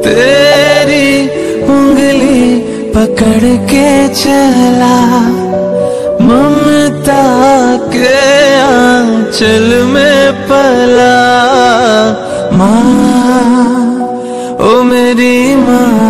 तेरी उंगली पकड़ के चला, ममता के आंचल में पला। माँ, ओ मेरी माँ,